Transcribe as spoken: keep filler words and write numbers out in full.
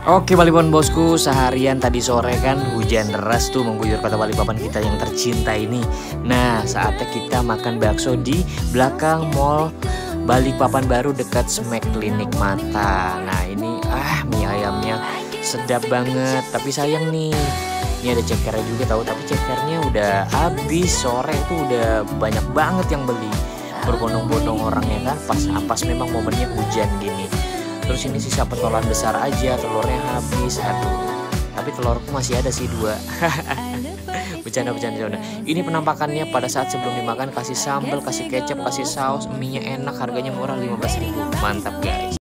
Oke Balikpapan bosku, seharian tadi sore kan hujan deras tuh mengguyur kota Balikpapan kita yang tercinta ini. Nah, saatnya kita makan bakso di belakang mall Balikpapan baru dekat Smack Klinik Mata. Nah ini ah mie ayamnya sedap banget. Tapi sayang nih, ini ada cekernya juga tahu. Tapi cekernya udah habis, sore itu udah banyak banget yang beli. Berbondong-bondong orangnya kan pas pas memang momennya hujan gini. Terus ini sisa pentolan besar aja, telurnya habis. Aduh, tapi telurku masih ada sih dua. Bercanda, bercanda, bercanda. Ini penampakannya pada saat sebelum dimakan, kasih sambal, kasih kecap, kasih saus, mie nya enak, harganya murah lima belas ribu. Mantap guys.